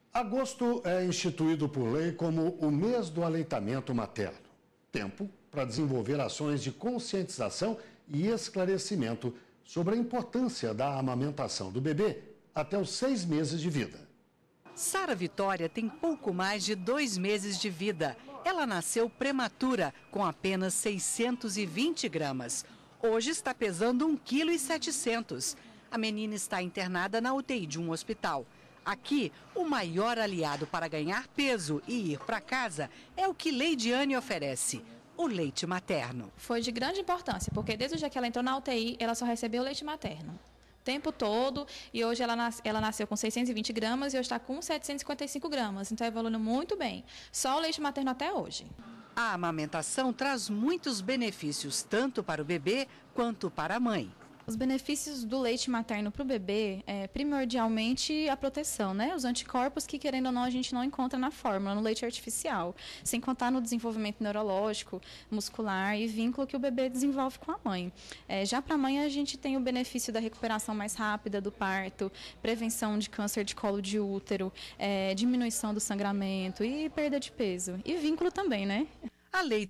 Agosto é instituído por lei como o mês do aleitamento materno. Tempo para desenvolver ações de conscientização e esclarecimento sobre a importância da amamentação do bebê até os 6 meses de vida. Sara Vitória tem pouco mais de 2 meses de vida. Ela nasceu prematura, com apenas 620 gramas. Hoje está pesando 1,7 kg. A menina está internada na UTI de um hospital. Aqui, o maior aliado para ganhar peso e ir para casa é o que Leidiane oferece: o leite materno. Foi de grande importância, porque desde o dia que ela entrou na UTI, ela só recebeu leite materno. O tempo todo, e hoje ela nasceu com 620 gramas e hoje está com 755 gramas, então evoluindo muito bem. Só o leite materno até hoje. A amamentação traz muitos benefícios, tanto para o bebê quanto para a mãe. Os benefícios do leite materno para o bebê é primordialmente a proteção, né? Os anticorpos que, querendo ou não, a gente não encontra na fórmula, no leite artificial. Sem contar no desenvolvimento neurológico, muscular e vínculo que o bebê desenvolve com a mãe. Já para a mãe, a gente tem o benefício da recuperação mais rápida do parto, prevenção de câncer de colo de útero, diminuição do sangramento e perda de peso. E vínculo também, né? A Lei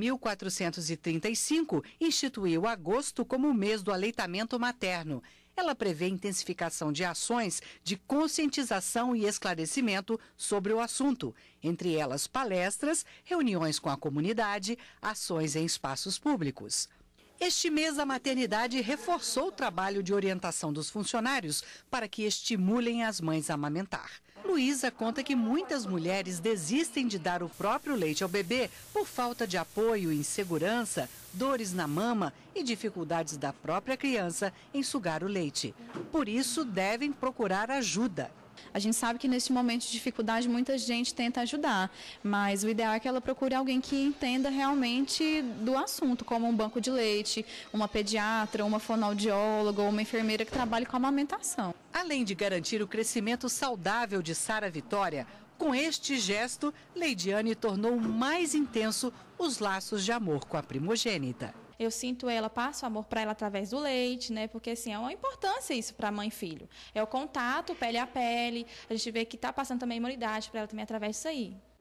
13.435 instituiu agosto como o mês do aleitamento materno. Ela prevê intensificação de ações de conscientização e esclarecimento sobre o assunto, entre elas palestras, reuniões com a comunidade, ações em espaços públicos. Este mês, a maternidade reforçou o trabalho de orientação dos funcionários para que estimulem as mães a amamentar. Luísa conta que muitas mulheres desistem de dar o próprio leite ao bebê por falta de apoio, insegurança, dores na mama e dificuldades da própria criança em sugar o leite. Por isso, devem procurar ajuda. A gente sabe que neste momento de dificuldade muita gente tenta ajudar, mas o ideal é que ela procure alguém que entenda realmente do assunto, como um banco de leite, uma pediatra, uma fonoaudióloga ou uma enfermeira que trabalhe com a amamentação. Além de garantir o crescimento saudável de Sara Vitória, com este gesto, Leidiane tornou mais intenso os laços de amor com a primogênita. Eu sinto ela, passo amor para ela através do leite, né? Porque assim, é uma importância isso para mãe e filho. É o contato, pele a pele. A gente vê que está passando também imunidade para ela também através disso aí.